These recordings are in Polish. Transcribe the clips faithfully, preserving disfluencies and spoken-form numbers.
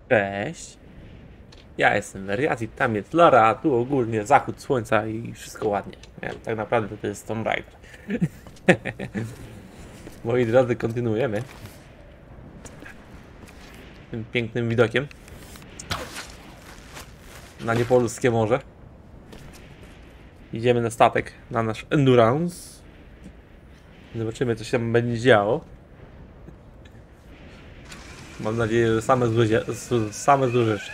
Cześć. Ja jestem Wariatic, tam jest Lara, a tu ogólnie zachód słońca i wszystko ładnie. Nie, tak naprawdę to jest Tomb Raider. Moi drodzy, kontynuujemy tym pięknym widokiem na niepolskie morze. Idziemy na statek, na nasz Endurance. Zobaczymy, co się tam będzie działo. Mam nadzieję, że same złe, same złe rzeczy.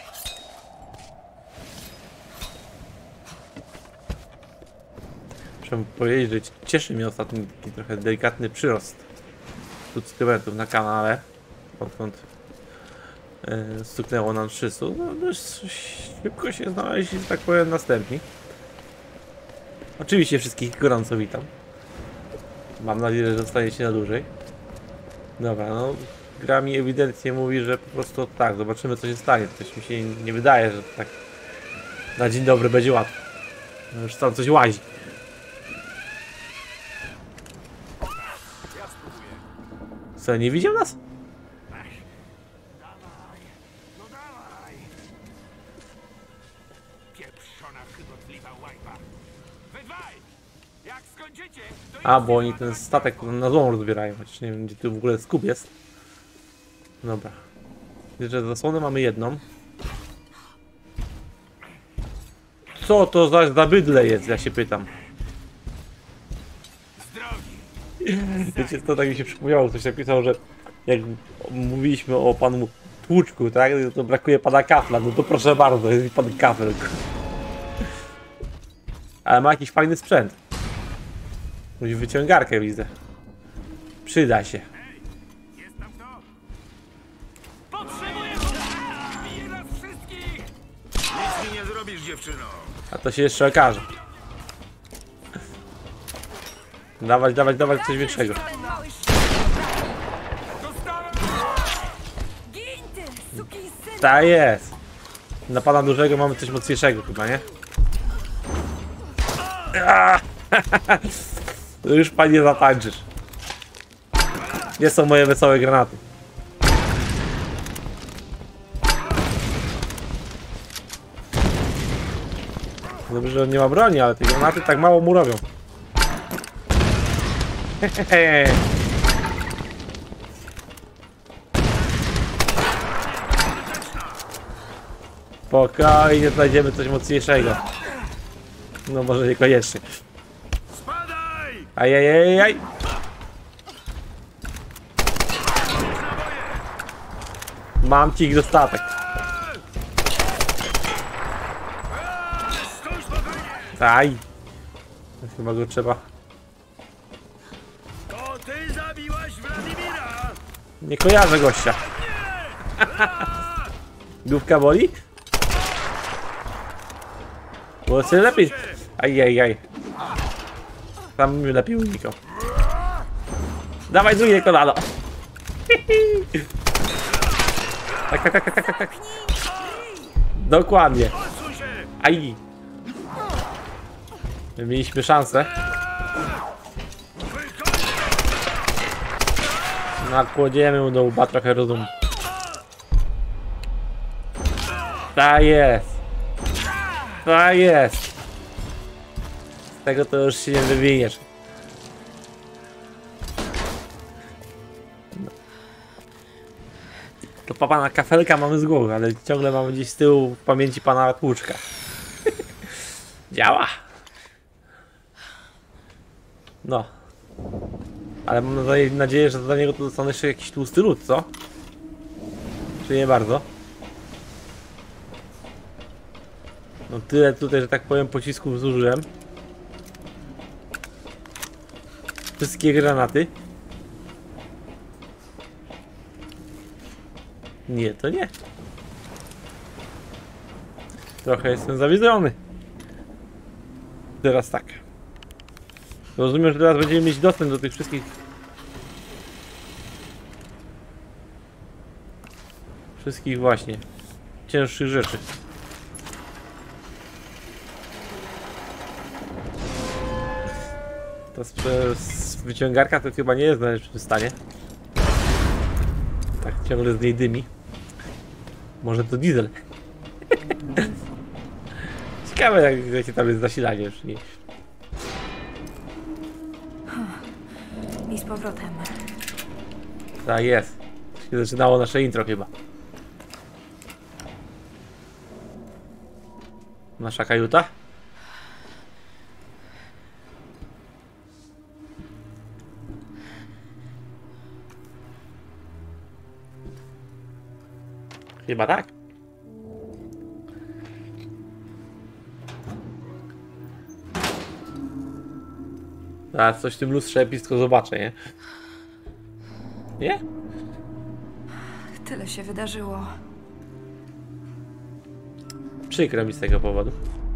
Muszę powiedzieć, że cieszy mnie ostatnio taki trochę delikatny przyrost subskrybentów na kanale, odkąd yy, stuknęło nam trzysta. No dość szybko się znaleźli, że tak powiem, następni. Oczywiście wszystkich gorąco witam. Mam nadzieję, że zostaniecie na dłużej. Dobra, no gra mi ewidentnie mówi, że po prostu tak, zobaczymy, co się stanie. Coś mi się nie wydaje, że tak na dzień dobry będzie łatwo. Już tam coś łazi. Co, nie widział nas? No dawaj! Pieprzona, chybotliwa łajba! Wy dwaj! Jak skończycie, to A, bo oni ten statek na złą rozbierają, chociaż nie wiem, gdzie tu w ogóle skup jest. Dobra. Widzę, że zasłonę mamy jedną. Co to za zabydle jest, ja się pytam. z drogi! Wiecie, to tak mi się przypomniało, ktoś napisał, że jak mówiliśmy o panu Tłuczku, tak, to brakuje pana Kafla, no to proszę bardzo, jest pan Kafel. Ale ma jakiś fajny sprzęt. Jakąś wyciągarkę widzę. Przyda się. Jest tam kto? Potrzebuję! Bije nas wszystkich! Nic mi nie zrobisz, dziewczyno! A to się jeszcze okaże. Dawać, dawać, dawać coś większego. Dostałem! Gin ty, sukinsyn! Tak jest. Na pana dużego mamy coś mocniejszego chyba, nie? Aaa! To już panie zatańczysz. Gdzie są moje wesołe granaty? Dobrze, że on nie ma broni, ale te granaty tak mało mu robią. Hehehe. Spokojnie, znajdziemy coś mocniejszego. No może niekoniecznie. Spadaj! Ajajajaj. Mam ci ich dostatek. Stój spokojnie! Aj. Chyba go trzeba. To ty zabiłaś Wladimira! Nie kojarzę gościa. Główka boli? Było sobie lepiej. Ajajaj. Tam mi lepiej unikał. Dawaj drugie kolano. Tak, tak, tak, tak, tak, tak. Dokładnie. Odsuń się! Aj. My mieliśmy szansę. Nakłodziemy mu do łba trochę rozumu. Tak jest. Tak jest. Z tego to już się nie wywiniesz. To pana kafelka mamy z głowy, ale ciągle mamy gdzieś z tyłu w pamięci pana Tłuczka. Działa. No. Ale mam nadzieję, że dla niego to dostanę jeszcze jakiś tłusty lód, co? Czy nie bardzo? No tyle tutaj, że tak powiem, pocisków zużyłem. Wszystkie granaty. Nie, to nie. Trochę jestem zawiedzony. Teraz tak. Rozumiem, że teraz będziemy mieć dostęp do tych wszystkich wszystkich właśnie cięższych rzeczy. Ta wyciągarka to chyba nie jest w najlepszym stanie. Tak ciągle z niej dymi. Może to diesel. Ciekawe jak, jakie tam jest zasilanie już. Nie. I z powrotem. Tak jest. Się zaczynało nasze intro chyba. Nasza kajuta? Chyba tak. Zaraz coś w tym lustrze epicko zobaczę, nie? Nie? Tyle się wydarzyło. Przykro mi z tego powodu.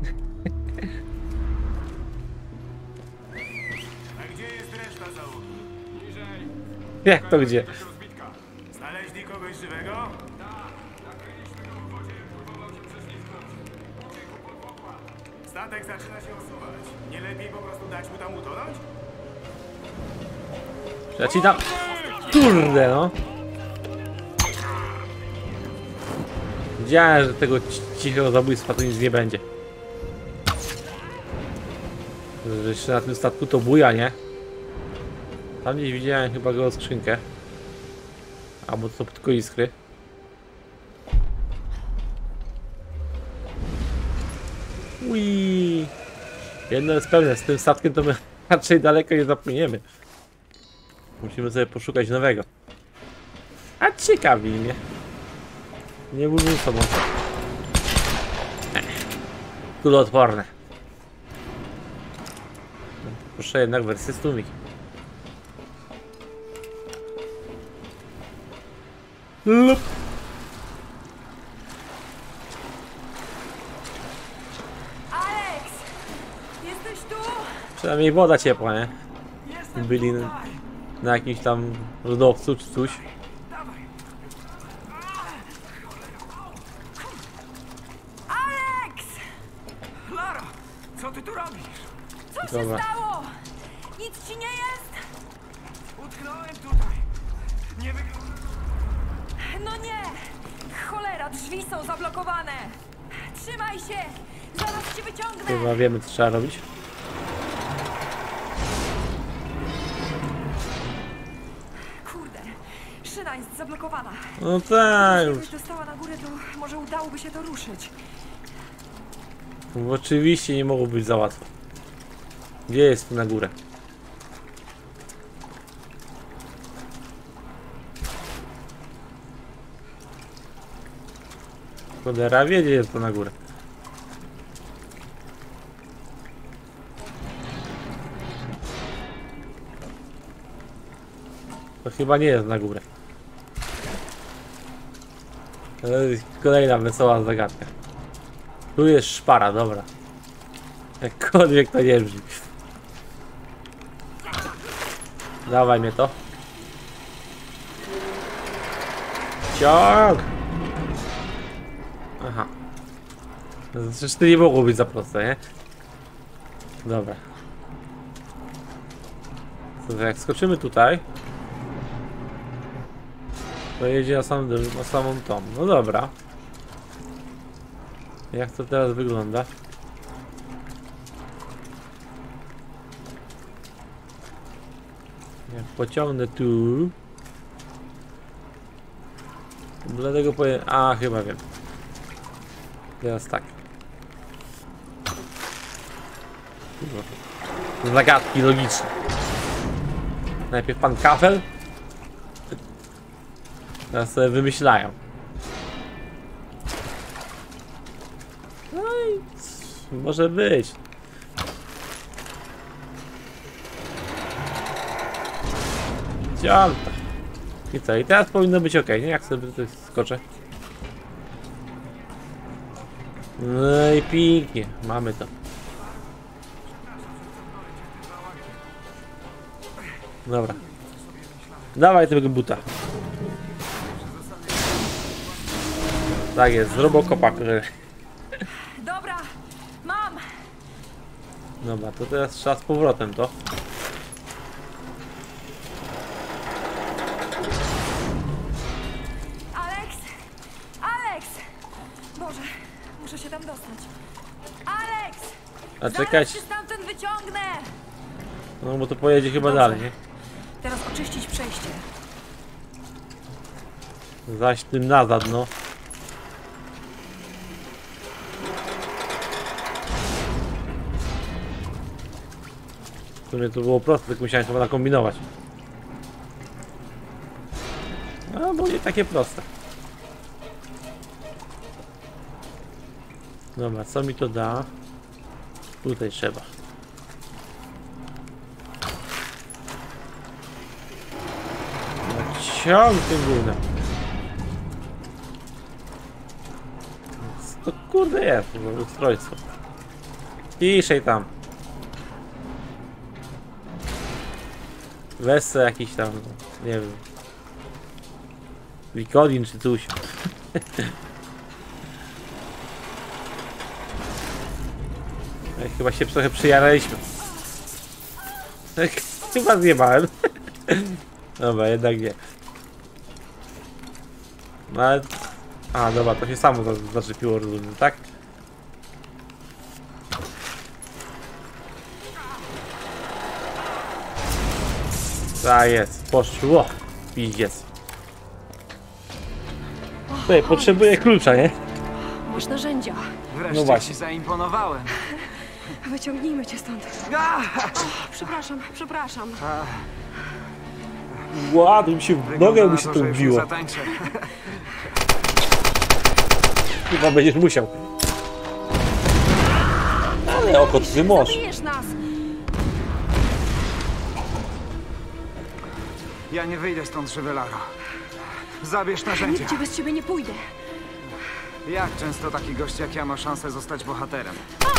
A gdzie jest reszta załogi? Niżej. Jak to gdzie? Rozbitka. Znaleźli kogoś żywego? Tak. Nakryliśmy go w wodzie, próbował się prześlizgnąć. Uciekł pod pokład. Statek zaczyna się osuwać. Nie lepiej po prostu dać mu tam utonąć? Ja ci tam... Kurde no! Wiedziałem, że tego ci- cichego zabójstwa to nic nie będzie. Że jeszcze na tym statku to buja, nie? Tam gdzieś widziałem chyba go skrzynkę. Albo to tylko iskry. Ui. Jedno jest pewne, z tym statkiem to my raczej daleko nie zapłyniemy. Musimy sobie poszukać nowego. A ciekawi mnie. Nie burzą sobą. Kuloodporne. Proszę jednak wersję z tłumik. Lup. Alex! Jesteś tu? Przynajmniej woda ciepła, nie? Jestem Byli na, na jakimś tam lodowcu czy coś. Alex! Lara, co ty tu robisz? Co się Dobra. stało? Nic ci nie jest? Utknąłem tutaj. Nie wygląda... No nie! Cholera, drzwi są zablokowane! Trzymaj się! Zaraz cię wyciągnę! Chyba wiemy co trzeba robić. Kurde, szyna jest zablokowana. No tak, Gdybyś dostała na górę, to może udałoby się to ruszyć. oczywiście nie mogło być za łatwo. Gdzie jest tu na górę? Cholera wie, gdzie jest to na górę. To chyba nie jest na górę. To jest kolejna wesoła zagadka. Tu jest szpara, dobra. Jakkolwiek to nie brzmi. Dawaj mnie to. Ciąg! Aha. No, przecież to nie mogło być za proste, nie? Dobra. To jak skoczymy tutaj, to jedzie na, sam, na samą tą. No dobra. Jak to teraz wygląda? Jak pociągnę tu. Dlatego powiem. A, chyba wiem. Teraz tak. Zagadki logiczne. Najpierw pan kafel. Teraz sobie wymyślają. No i może być. Dzianta. I co? I teraz powinno być ok, nie? Jak sobie tutaj skoczę. No i pięknie. Mamy to. Dobra. Dawaj tego buta. Tak jest, z Robocopa. Dobra, mam! Dobra, to teraz trzeba z powrotem to. Alex! Alex! A Zaraz czekać. się stamtąd wyciągnę! No bo to pojedzie chyba Dobrze. dalej, nie? Teraz oczyścić przejście. Zaś tym nazad, no. W sumie to było proste, tylko musiałem chyba nakombinować. No, bo nie takie proste. Dobra, co mi to da? Tutaj trzeba. No, ciąg tym górnym. Co to kurde jest? To ustrojstwo. Ciszej tam. Weź jakiś tam, nie wiem. Wikodin czy coś. Chyba się trochę przyjaraliśmy. Chyba zjebałem. Dobra, jednak nie. No ale... A, dobra, to się samo zaczepiło, rozumiem, tak? Tak jest, poszło. Pizdziec. Tutaj potrzebuję klucza, nie? Masz narzędzia. Wreszcie No właśnie. ci zaimponowałem. Wyciągnijmy cię stąd. A! Przepraszam, przepraszam. Ładnie mi się w Wygląda nogę na mi się to, to że już nie wbiło. zatańczę. Chyba będziesz musiał. Ale oko ty możesz. Zabijesz nas! Ja nie wyjdę stąd żywy, Laro. Zabierz narzędzia. Nigdzie bez ciebie nie pójdę. Jak często taki gość jak ja ma szansę zostać bohaterem?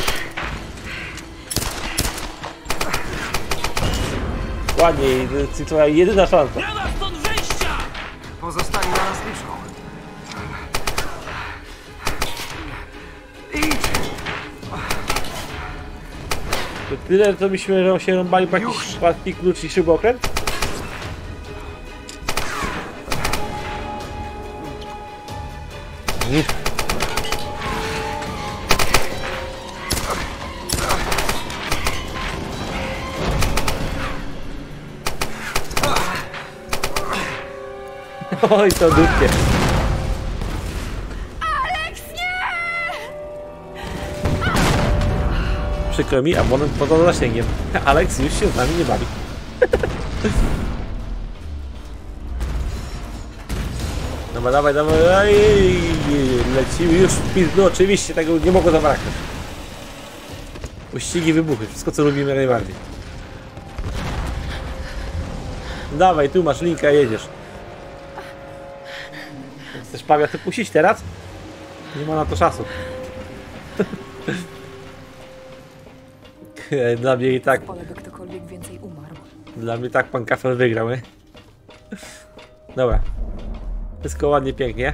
Ładnie, to twoja jedyna szansa. Pozostali na nas liczą. Idź! To tyle, co byśmy że się rąbali po jakiś Już. płatki klucz i śrubokręt? Mm. Oj, to dupie. Alex, nie! Przykro mi, abonent poza zasięgiem. Alex już się z nami nie bawi. Dobra, dawaj, dawaj, ej, lecimy już w pizdu, oczywiście tego nie mogło zabraknąć. Pościgi, wybuchy, wszystko co lubimy najbardziej. Dawaj, tu masz linka, jedziesz. Chcesz Pawia to puścić teraz? Nie ma na to czasu. Dla mnie i tak, Wolę, by ktokolwiek więcej umarł. dla mnie tak pan Kafel wygrał, nie? Dobra. Wszystko ładnie, pięknie.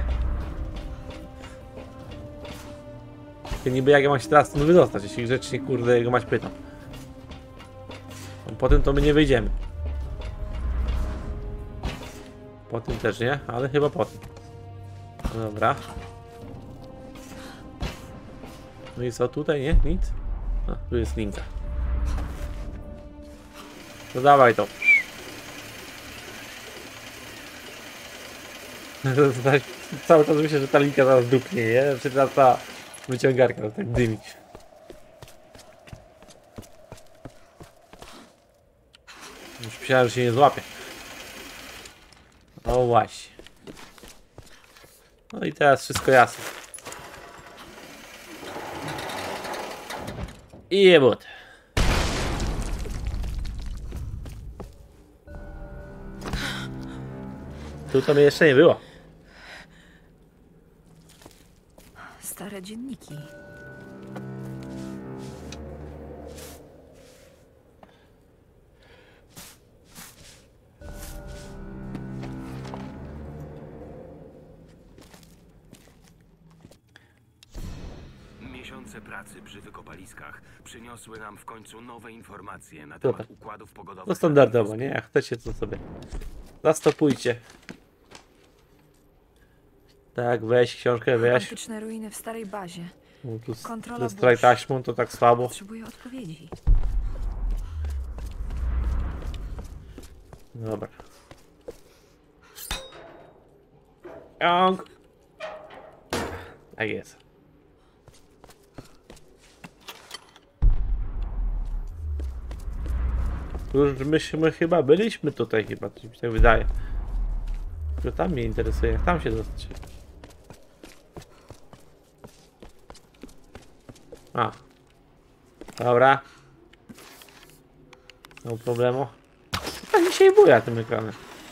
Tylko niby jak ja mam się teraz stąd wydostać, jeśli grzecznie kurde jego mać pytam. Po tym to my nie wyjdziemy. Po tym też nie, ale chyba po tym. No dobra. No i co tutaj, nie? Nic? A, tu jest linka. No dawaj to. Cały czas myślę, że ta linka zaraz dupnie, nie? Czy ta, ta wyciągarka tak dymi. Już myślałem, że się nie złapie. O właśnie. No i teraz wszystko jasne. I jebut. Tu to mnie jeszcze nie było. Stare dzienniki. Miesiące pracy przy wykopaliskach przyniosły nam w końcu nowe informacje na Dobra. temat układów pogodowych. No standardowo, nie? Jak chcecie, to sobie zastopujcie. Tak, weź książkę, weź. Antyczne ruiny w starej bazie. Bo tu z- Kontrola ze straj burz. taśmą to tak słabo. Potrzebuję odpowiedzi. Dobra. Ciąg. Tak jest. Już myśmy chyba byliśmy tutaj chyba, coś mi się tak wydaje. Tylko tam mnie interesuje, jak tam się dostać. A. Dobra. No problemu. Tak mi się buja tym ekranem.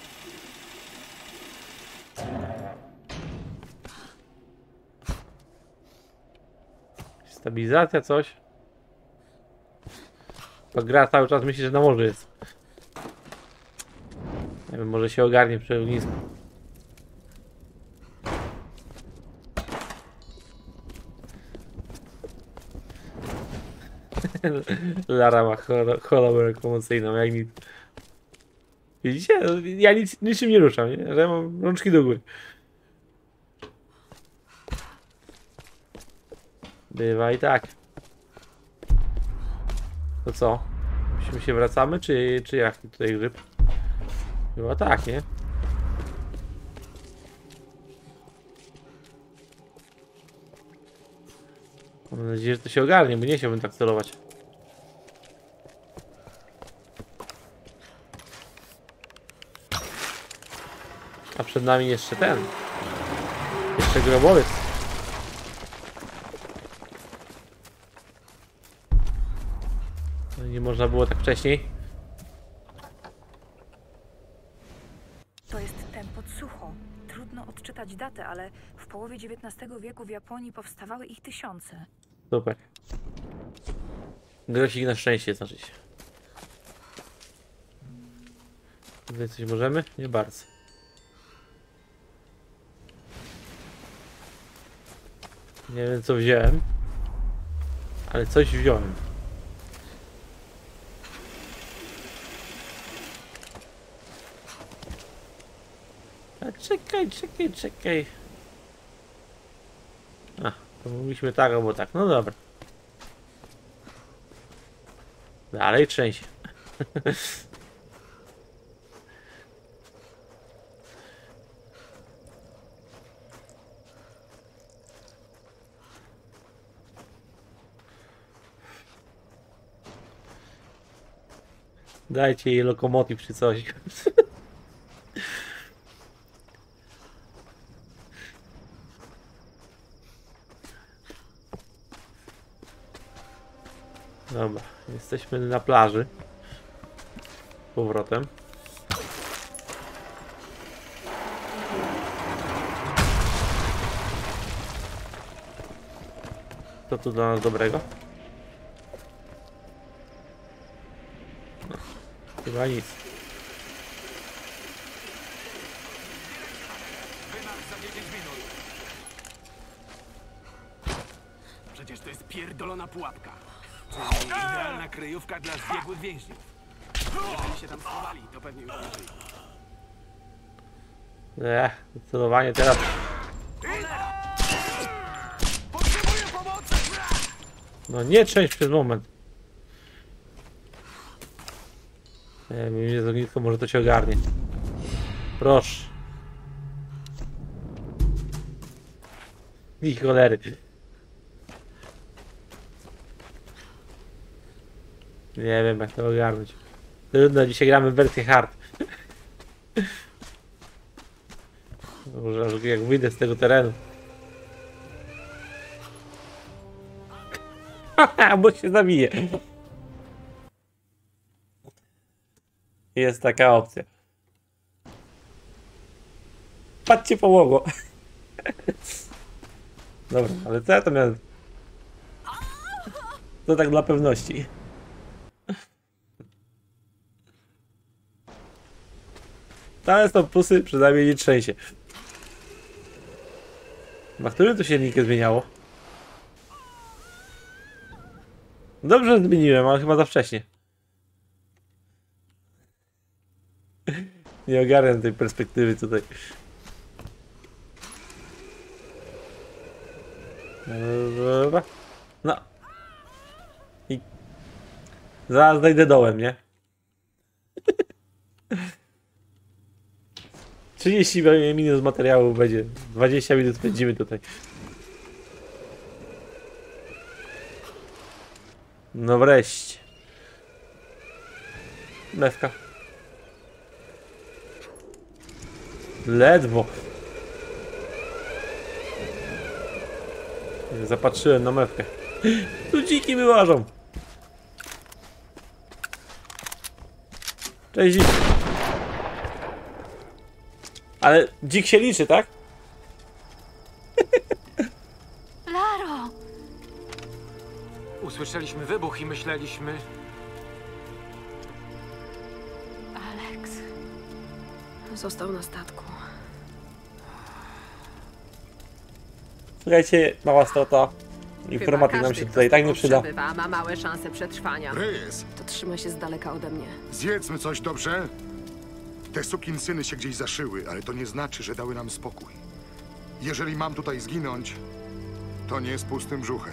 Stabilizacja, coś. To gra cały czas myśli, że na morzu jest. Nie wiem, może się ogarnie przy ognisku. Lara ma chorobę lokomocyjną, jak nic. Widzicie? Ja nic, niczym nie ruszam, nie? Że mam rączki do góry. Bywa i tak. To co? Musimy się wracamy, czy, czy jak tutaj grzyb? Chyba tak, nie? Mam nadzieję, że to się ogarnie, bo nie chciałbym tak celować. A przed nami jeszcze ten. Jeszcze grobowiec. No nie można było tak wcześniej. To jest Tempot Sucho. Trudno odczytać datę, ale w połowie dziewiętnastego wieku w Japonii powstawały ich tysiące. Super. Grosik na szczęście, znaczy się. Tutaj coś możemy? Nie bardzo. Nie wiem co wziąłem. Ale coś wziąłem. A czekaj, czekaj, czekaj. A, to mogliśmy tak albo tak. No dobra. Dalej trzęsie. Dajcie jej lokomotyw czy coś. Dobra, jesteśmy na plaży. Z powrotem. Co tu dla nas dobrego? No, chyba nic. Przecież to jest pierdolona pułapka. Czyli idealna kryjówka dla zbiegłych więźniów. Jeżeli się tam schowali, to pewnie już nie żyją. Ech, celowanie teraz. Potrzebuję pomocy! No nie trzęść przez moment. Nie wiem, mnie z ognisko, może to się ogarnie. Proszę. I cholery. Nie wiem jak to ogarnąć. Trudno, dzisiaj gramy w wersję hard. Może aż jak wyjdę z tego terenu. Bo się zabije. Jest taka opcja. Patrzcie, pomogło. Dobra, ale co ja to miałem? To tak dla pewności. Ale są pusy, przynajmniej nie trzęsie. Na którym to silnikiem zmieniało? Dobrze zmieniłem, ale chyba za wcześnie. Nie ogarniam tej perspektywy tutaj. Dobra. No. I... Zaraz dojdę dołem, nie? trzydzieści minut materiału będzie. dwadzieścia minut spędzimy tutaj. No wreszcie. Mewka. Ledwo. Zapatrzyłem na mewkę. Tu dziki wyłażą. Cześć dzik. Ale dzik się liczy, tak? Laro! Usłyszeliśmy wybuch i myśleliśmy... Alex. Został na statku. Słuchajcie, mała strata. Informatyk nam się tutaj tak nie przyda. Przebywa, ma małe szanse przetrwania. Reyes, To trzymaj się z daleka ode mnie. zjedzmy coś, dobrze? Te sukinsyny się gdzieś zaszyły, ale to nie znaczy, że dały nam spokój. Jeżeli mam tutaj zginąć, to nie z pustym brzuchem.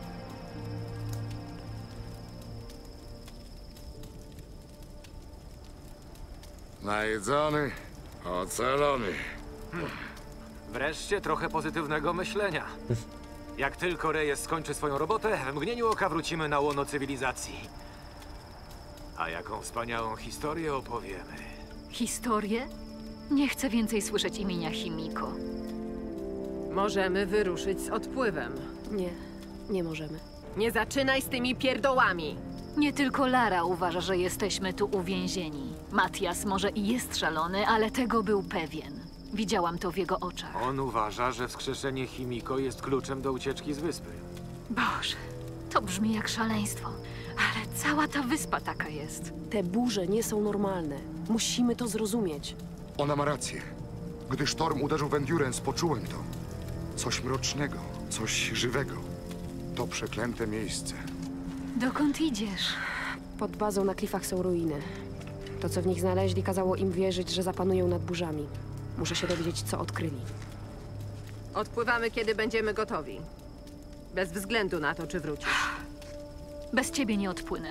Najedzony, ocalony. Wreszcie trochę pozytywnego myślenia. Jak tylko Reyes skończy swoją robotę, w mgnieniu oka wrócimy na łono cywilizacji. A jaką wspaniałą historię opowiemy. Historię? Nie chcę więcej słyszeć imienia Himiko. Możemy wyruszyć z odpływem. Nie, nie możemy. Nie zaczynaj z tymi pierdołami! Nie tylko Lara uważa, że jesteśmy tu uwięzieni. Matias może i jest szalony, ale tego był pewien. Widziałam to w jego oczach. On uważa, że wskrzeszenie Himiko jest kluczem do ucieczki z wyspy. Boże, to brzmi jak szaleństwo. Ale cała ta wyspa taka jest. Te burze nie są normalne. Musimy to zrozumieć. Ona ma rację. Gdy sztorm uderzył w Endurance, poczułem to. Coś mrocznego, coś żywego. To przeklęte miejsce. Dokąd idziesz? Pod bazą na klifach są ruiny. To, co w nich znaleźli, kazało im wierzyć, że zapanują nad burzami. Muszę się dowiedzieć, co odkryli. Odpływamy, kiedy będziemy gotowi. Bez względu na to, czy wrócisz. Bez ciebie nie odpłynę.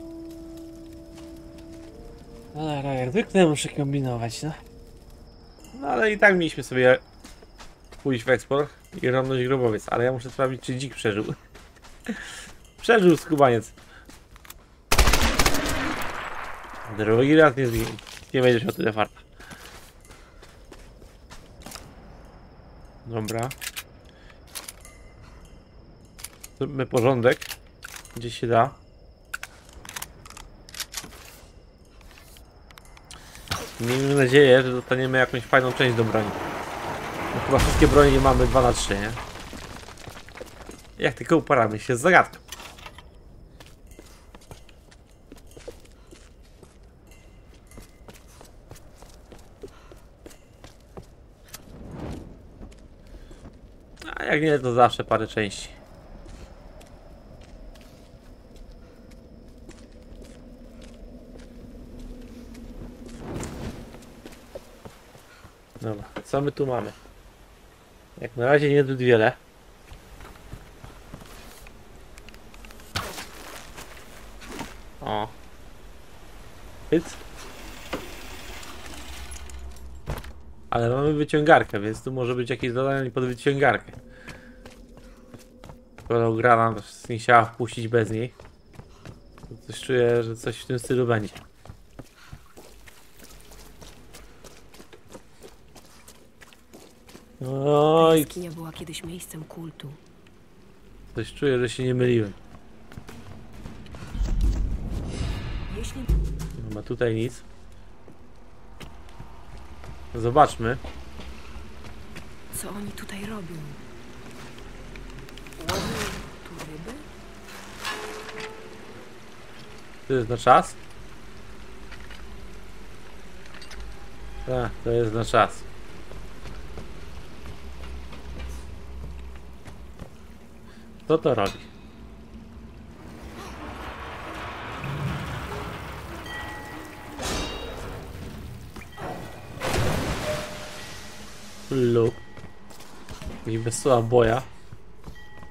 Ale jak zwykle muszę kombinować, no. No ale i tak mieliśmy sobie pójść w eksport i romnąć grobowiec, ale ja muszę sprawdzić, czy dzik przeżył. Przeżył skubaniec. Drugi raz nie zginie. Nie będziesz miał tyle farta. Dobra. Zróbmy porządek. Gdzie się da. Miejmy nadzieję, że dostaniemy jakąś fajną część do broni. No chyba wszystkie broni nie mamy dwa na trzy, nie? Jak tylko uparamy się z zagadką. A jak nie, to zawsze parę części. Dobra, co my tu mamy? Jak na razie nie zbyt wiele. O. Hyc. Ale mamy wyciągarkę, więc tu może być jakieś zadanie pod wyciągarkę. Skoro gra nam nie chciała wpuścić bez niej, to coś czuję, że coś w tym stylu będzie. Oj, Jaskinia była kiedyś miejscem kultu. coś czuję, że się nie myliłem. Jeśli... Nie ma tutaj nic. Zobaczmy. Co oni tutaj robią? Łowią tu ryby? To jest na czas? Tak, to jest na czas. Kto to robi? Lub. I bez słowa boja.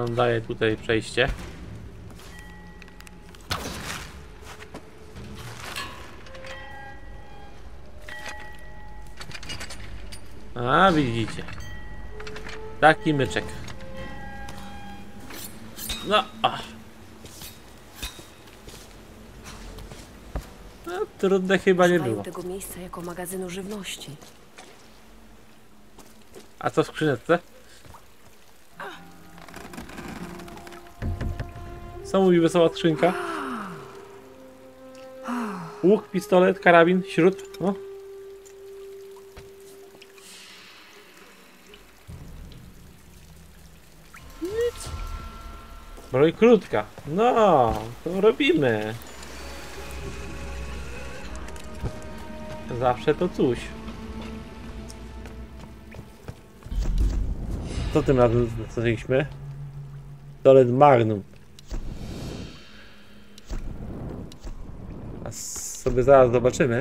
nam daje tutaj przejście. A widzicie. Taki myczek. No, a. No, trudne chyba nie Szukają było. tego miejsca jako magazynu żywności. A co w skrzyneczce? Co mówi wesoła skrzynka? Łuk, pistolet, karabin, śrut. No. Nic. Broń krótka. No, to robimy. Zawsze to coś. Co tym razem dostaliśmy? Pistolet Magnum. A sobie zaraz zobaczymy.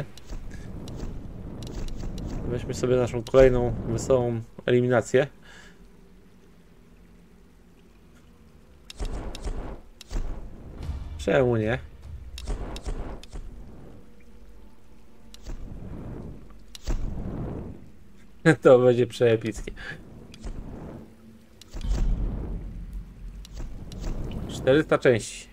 Weźmy sobie naszą kolejną wesołą eliminację. Czemu nie? To będzie przeepickie. czterysta części.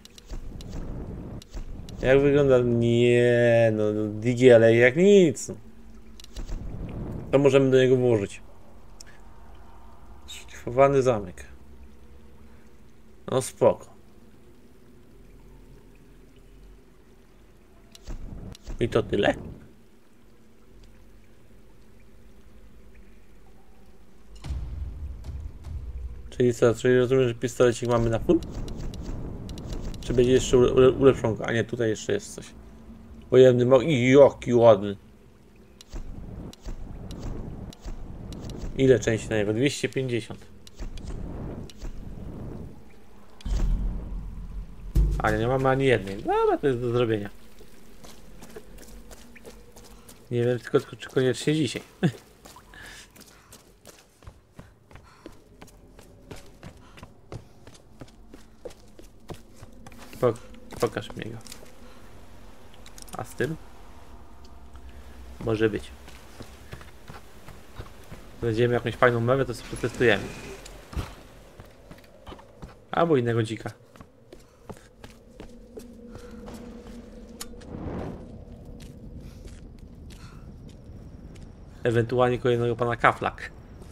Jak wygląda? Nie, no digi, ale jak nic. To możemy do niego włożyć. Szlifowany zamek. No spoko. I to tyle. Czyli co? Czyli rozumiem, że pistolecik mamy na full? Czy będzie jeszcze ule ule ulepszonka? A nie, tutaj jeszcze jest coś. Pojemny mok. I jaki ładny. Ile części na niego? dwieście pięćdziesiąt. A nie, nie mamy ani jednej. Dobra, to jest do zrobienia. Nie wiem tylko, czy koniecznie dzisiaj. Pok pokaż mi go. A z tym? Może być. Znajdziemy jakąś fajną mewę, to sobie przetestujemy. Albo innego dzika. Ewentualnie kolejnego pana Kaflak.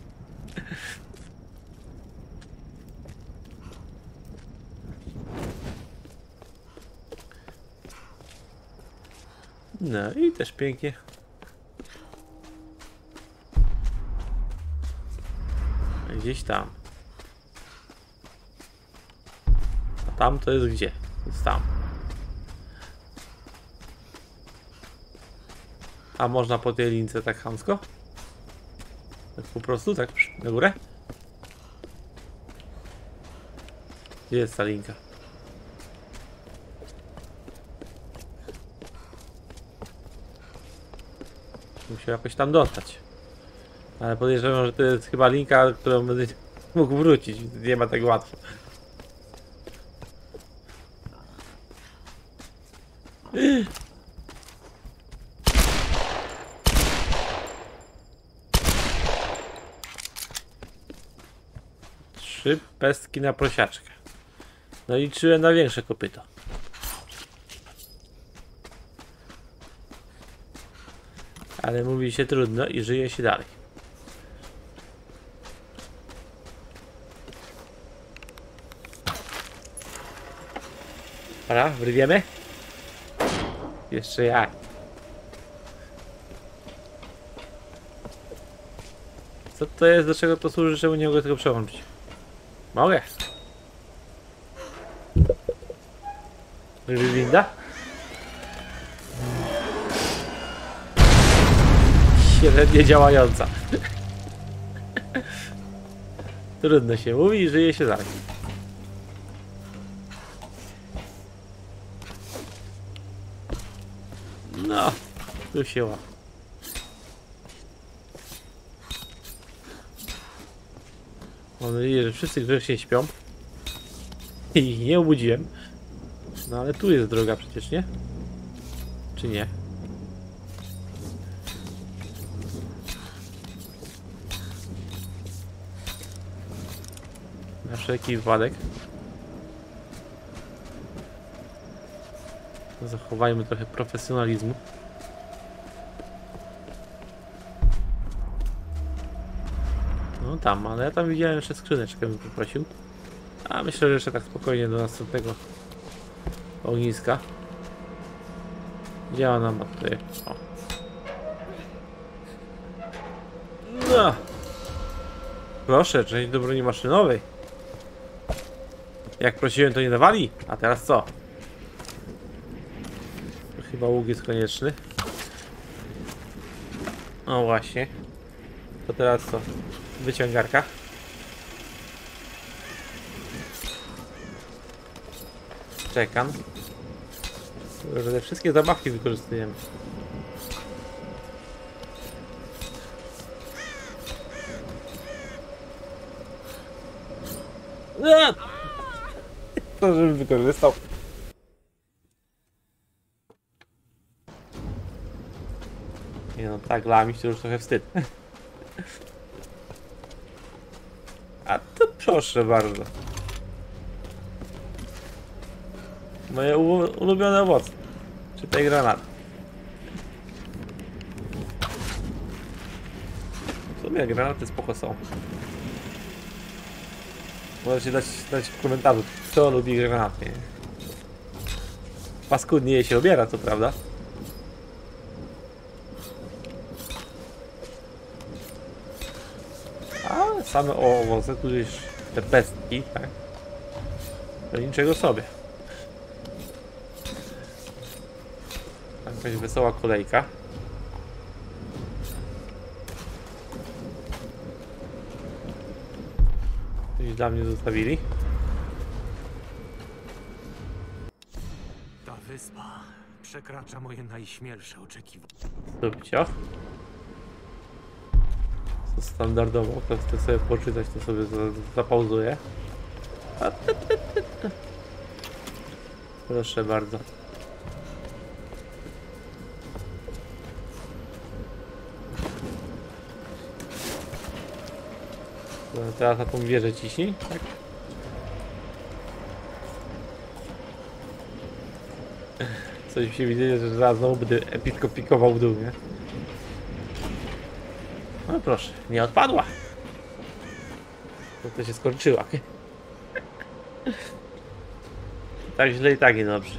No i też pięknie. Gdzieś tam. A tam to jest gdzie? Jest tam. A można po tej lince tak chamsko? Tak po prostu, tak na górę? Gdzie jest ta linka? Musiał jakoś tam dostać. Ale podejrzewam, że to jest chyba linka, którą będę mógł wrócić. Nie ma tak łatwo. Trzy pestki na prosiaczkę. No i liczyłem na większe kopyto. Ale mówi się trudno i żyje się dalej. Dobra, wrywiemy? Jeszcze jak? Co to jest? Do czego to służy? Czemu nie mogę tego przełączyć? Mogę. Winda? Średnio działająca. Trudno się mówi i żyje się dalej. No, tu się łap. Mam nadzieję, że wszyscy grzecznie śpią. I ich nie obudziłem. No ale tu jest droga przecież, nie? Czy nie? Na wszelki wypadek. Zachowajmy trochę profesjonalizmu. No tam, ale ja tam widziałem jeszcze skrzyneczkę, bym poprosił. A myślę, że jeszcze tak spokojnie do następnego ogniska. Gdzie ona ma tutaj? O. No. Proszę, część do broni maszynowej. Jak prosiłem, to nie dawali. A teraz co? To chyba łuk jest konieczny. O właśnie. To teraz co? Wyciągarka. Czekam. Że wszystkie zabawki wykorzystujemy. Eee! To żebym wykorzystał. Nie no, tak dla mnie to już trochę wstyd. A to proszę bardzo. Moje ulubione owoce. Czy tej granaty. W sumie granaty spoko są. Możecie dać, dać w komentarzu, kto lubi granaty. Paskudnie je się obiera, co prawda. Ale same owoce, tu już te pestki, tak? To niczego sobie. Tam jakaś wesoła kolejka. Coś dla mnie zostawili. Ta wyspa przekracza moje najśmielsze oczekiwania. Zrobicie. To standardowo, kto chce sobie poczytać, to sobie zapauzuję. Proszę bardzo. Teraz na tą wieżę ciśnij, tak? Coś mi się widzi, że zaraz znowu będę epicko pikował w dół, nie? No proszę, nie odpadła. To, to się skończyła. Tak źle i tak nie dobrze.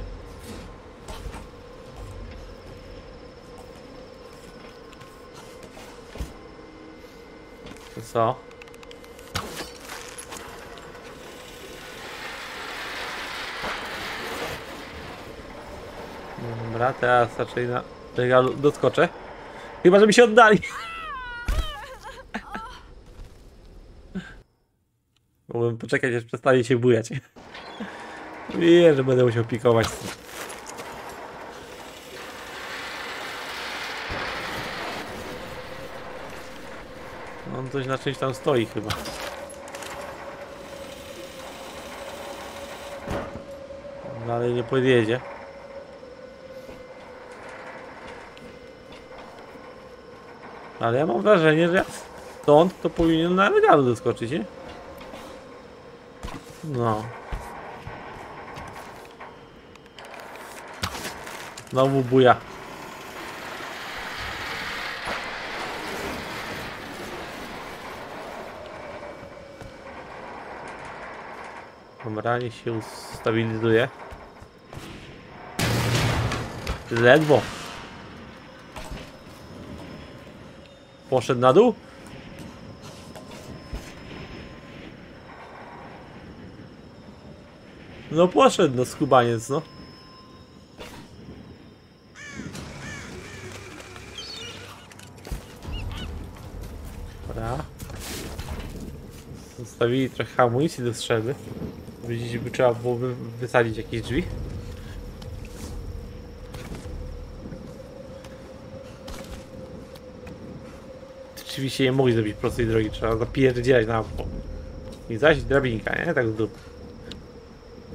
To co? Dobra, teraz raczej na regalu doskoczę. Chyba, że mi się oddali. Mógłbym poczekać, aż przestanie się bujać. Wiem, że będę musiał pikować. On coś na czymś tam stoi chyba. Dalej nie podjedzie. Ale ja mam wrażenie, że stąd to powinien na regalu doskoczyć, nie? No. Znowu buja. Dobra, niech się ustabilizuje. Ledwo. Poszedł na dół? No poszedł, no skubaniec, no. Dobra. Zostawili trochę amunicji do strzelby. Widzicie, by trzeba byłoby wysadzić jakieś drzwi. Oczywiście nie mogli zrobić prostej drogi, trzeba zapierdzielać na bok. I zaś drabinka, nie? Tak z dupy.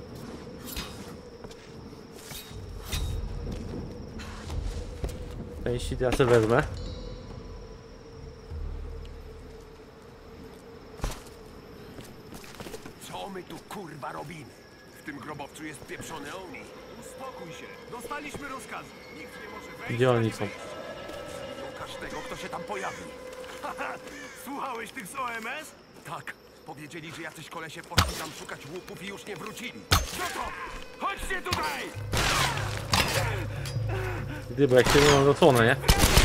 części to ja sobie wezmę. Co my tu kurwa robimy? W tym grobowcu jest pieprzony Oni. Uspokój się. Dostaliśmy rozkazy. Nikt nie może wejść. Gdzie oni są? Do każdego, kto się tam pojawi. Haha, słuchałeś tych z O M S? Tak. Powiedzieli, że jacyś kolesie poszli tam szukać łupów i już nie wrócili. Co to? Chodźcie tutaj! Gdyby jak się nie mam zasłonę, nie?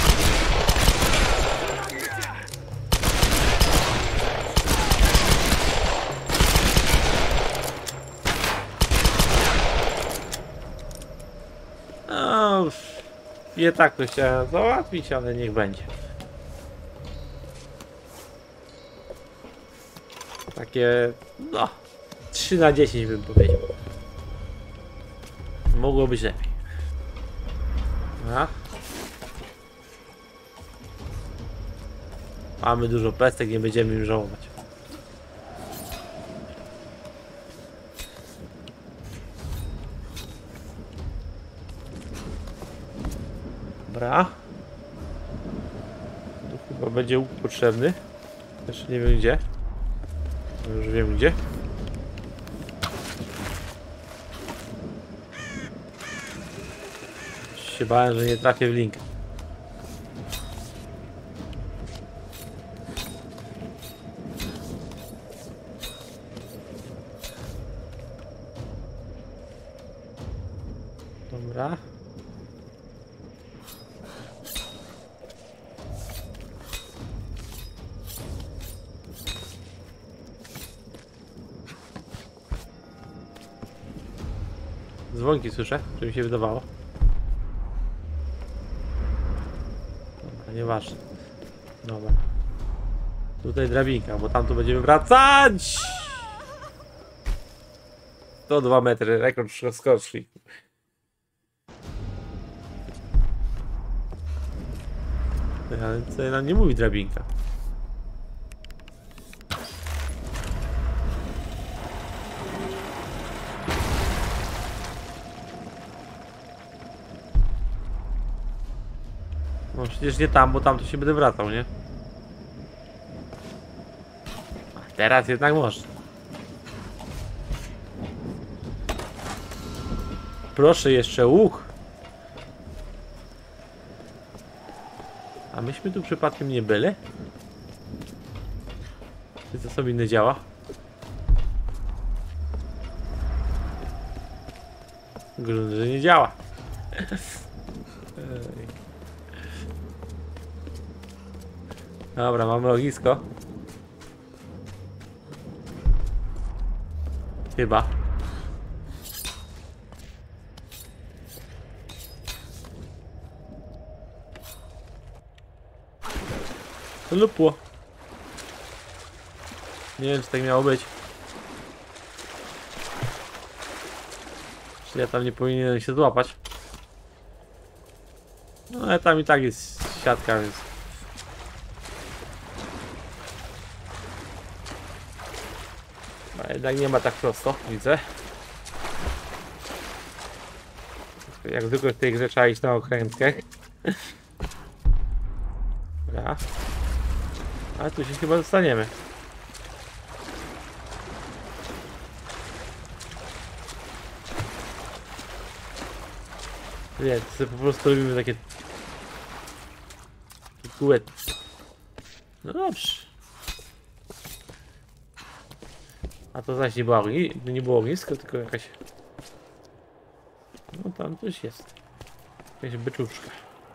No już nie tak to chciałem załatwić, ale niech będzie. Takie, no, trzy na dziesięć bym powiedział. Mogło być lepiej. A? Mamy dużo pestek, nie będziemy im żałować. Dobra. Tu chyba będzie łuk potrzebny. Jeszcze nie wiem gdzie. Już wiem gdzie. Się bałem, że nie trafię w link. Dobra. Dzwonki słyszę, czy mi się wydawało. Dobra, nieważne. Dobra. Tutaj drabinka, bo tam tu będziemy wracać! sto dwa metry, rekord skoczni. Ale co nam nie mówi drabinka. No przecież nie tam, bo tam to się będę wracał, nie? A teraz jednak można. Proszę, jeszcze łuk. A myśmy tu przypadkiem nie byli? Czy to sobie inne działa? Grunt, że nie działa. Dobra, mamy ognisko. Chyba. Lupło. Nie wiem, czy tak miało być. Czy ja tam nie powinienem się złapać. No ale tam i tak jest siatka, więc... A jednak nie ma tak prosto, widzę. Jak zwykle w tej grze trzeba iść na okrętkę. Dobra. Ale tu się chyba zostaniemy. Nie, to sobie po prostu robimy takie... Kółek. No dobrze. A to zaś nie było, nie było ognisko, tylko jakaś... No tam coś jest. Jakaś byczuszka.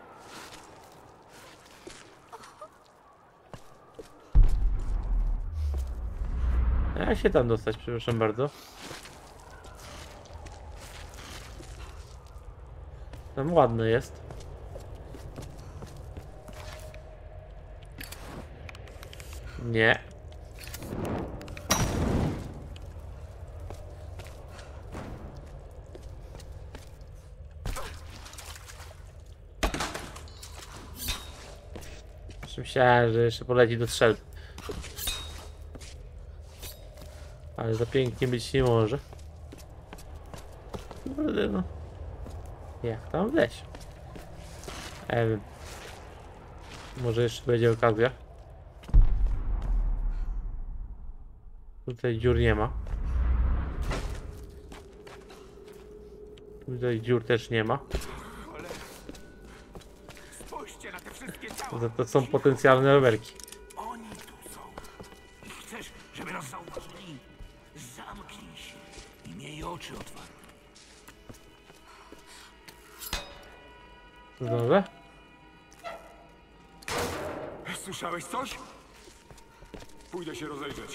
Jak się tam dostać, przepraszam bardzo. Tam ładne jest. Nie. Myślałem, że jeszcze poleci do strzelby. Ale za pięknie być nie może. Kurde no. Jak tam wleźć? Nie wiem. Może jeszcze będzie okazja. Tutaj dziur nie ma. Tutaj dziur też nie ma. Spójrzcie na te wszystkie ciała. To, to są potencjalne rowerki. Oni tu są. I chcesz, żeby nas zauważyli? Zamknij się i miej oczy otwarte. Dobrze? Słyszałeś coś? Pójdę się rozejrzeć.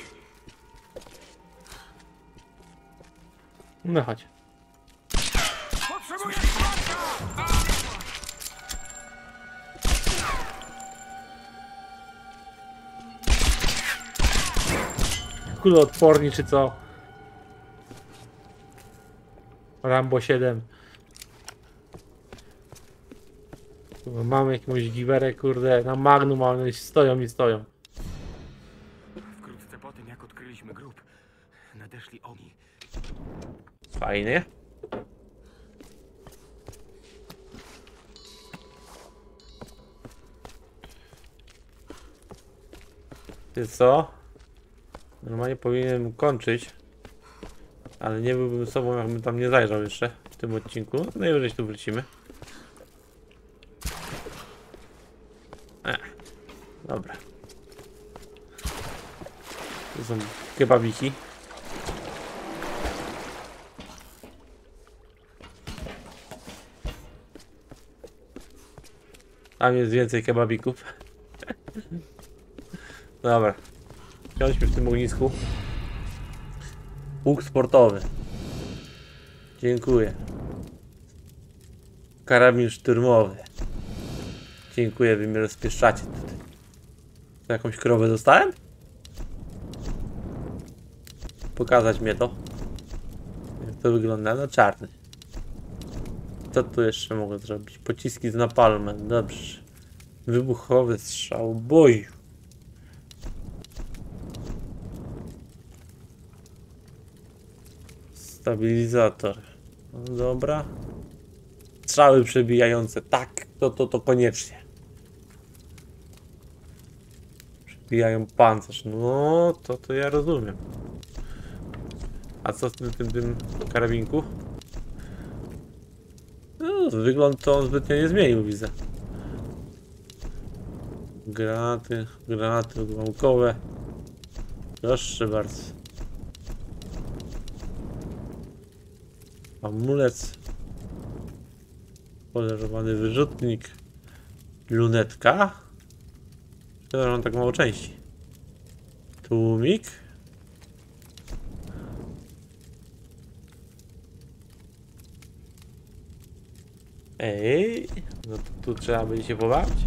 No chodź. Potrzebuję Kuloodporni czy co? Rambo siedem. Mamy jakąś giwerę, kurde, na Magnum, ale one stoją i stoją. Wkrótce po tym, jak odkryliśmy grób, nadeszli oni. Fajnie. Ty co? Normalnie powinienem kończyć. Ale nie byłbym sobą, jakbym tam nie zajrzał jeszcze w tym odcinku. Najwyżej tu wrócimy. Ech, dobra. Tu są kebabiki. Tam jest więcej kebabików. Dobra. Siądźmy w tym ognisku. Łuk sportowy. Dziękuję. Karabin szturmowy. Dziękuję, wy mnie rozpieszczacie tutaj. To jakąś krowę dostałem? Pokazać mnie to. Jak to wygląda? No czarny. Co tu jeszcze mogę zrobić? Pociski z napalmem. Dobrze. Wybuchowy strzał. Boju. Stabilizator. No dobra. Strzały przebijające. Tak, to, to, to koniecznie. Przebijają pancerz. No, to, to ja rozumiem. A co z tym, tym, tym karabinku? No, wygląd to on zbytnio nie zmienił, widzę. Granaty, granaty odłamkowe. Proszę bardzo. Amulet. Polerowany wyrzutnik. Lunetka. Szkoda, że mam tak mało części. Tłumik. Ej, no to tu trzeba będzie się pobawić.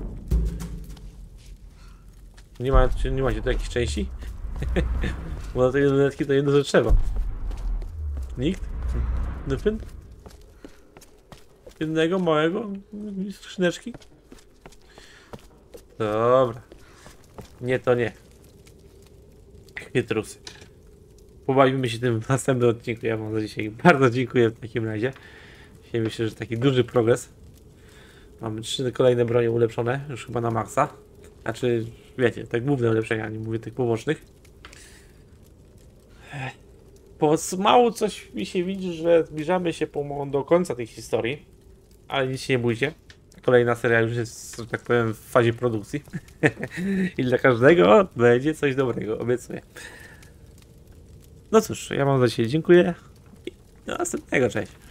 Nie ma, czy nie macie tu jakichś części? Bo do tej lunetki to jedno, co trzeba. Nikt? Dyfyn? Jednego małego skrzyneczki? Dobra. Nie, to nie. Chytrusy. Pobawimy się tym w następnym odcinku. Ja wam za dzisiaj bardzo dziękuję w takim razie. Dzisiaj myślę, że taki duży progres. Mamy trzy kolejne bronie ulepszone, już chyba na maksa. Znaczy, wiecie, te główne ulepszenia, nie mówię tych pobocznych. Po mało coś mi się widzi, że zbliżamy się pomału do końca tej historii. Ale nic się nie bójcie. Kolejna seria już jest, że tak powiem, w fazie produkcji. I dla każdego będzie coś dobrego, obiecuję. No cóż, ja wam za dzisiaj dziękuję. I do następnego, cześć.